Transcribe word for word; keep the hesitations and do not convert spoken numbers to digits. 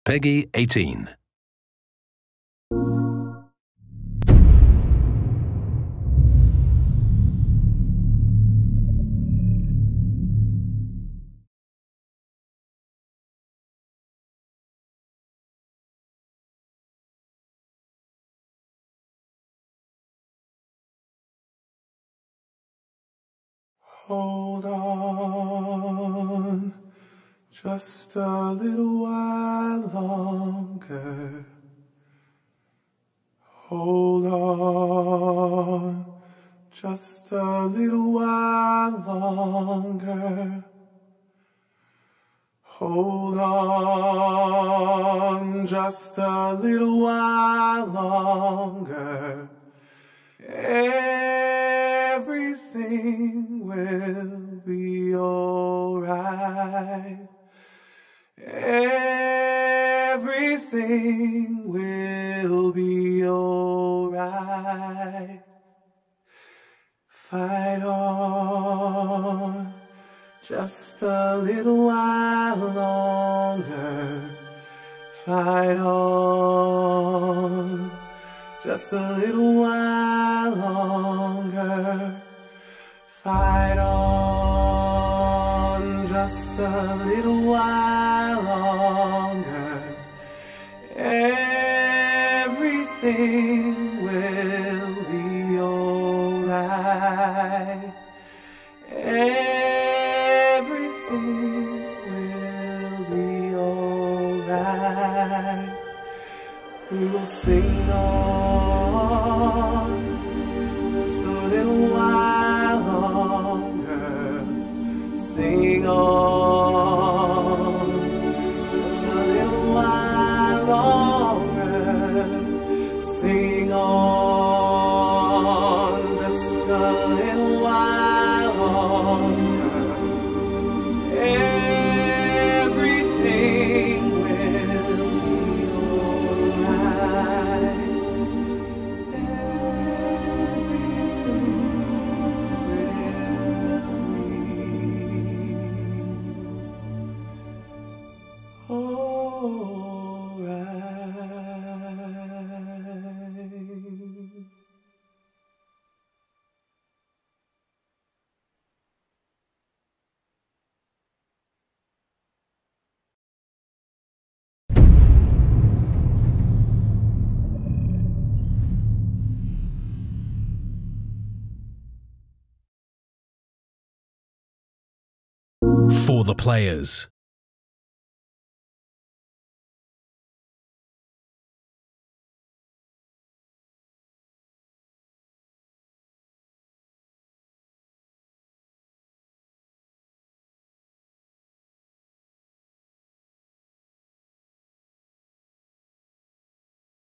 Peggy eighteen. Hold on, just a little while longer. Hold on, just a little while longer. Hold on, just a little while longer. Everything will be alright. Everything will be alright. Fight on, just a little while longer. Fight on, just a little while longer. Fight on, just a little while longer. Everything will be alright. Everything will be alright. We will sing on just a little while longer. Sing on just a little while longer. Sing on just a little while longer. Everything will be alright. For the players.